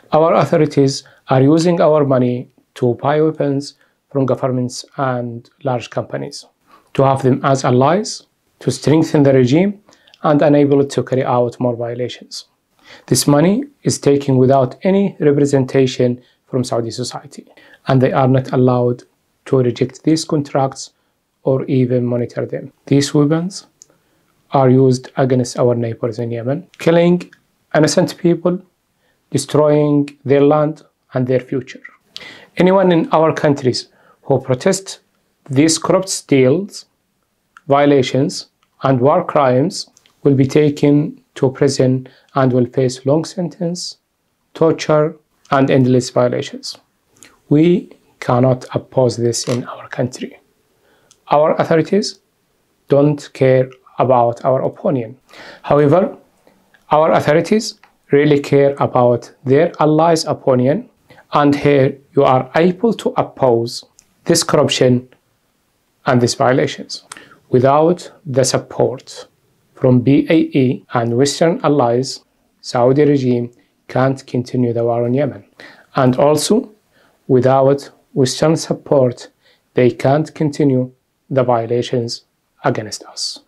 Our authorities are using our money to buy weapons from governments and large companies, to have them as allies, to strengthen the regime and enable it to carry out more violations. This money is taken without any representation from Saudi society, and they are not allowed to reject these contracts or even monitor them. These weapons are used against our neighbors in Yemen, killing innocent people, destroying their land and their future. Anyone in our countries who protest these corrupt deals, violations, and war crimes will be taken to prison and will face long sentence, torture, and endless violations. We cannot oppose this in our country. Our authorities don't care about our opinion. However, our authorities really care about their allies' opinion, and here you are able to oppose this corruption and these violations. Without the support from BAE and Western allies, Saudi regime can't continue the war in Yemen. And also, without Western support, they can't continue the violations against us.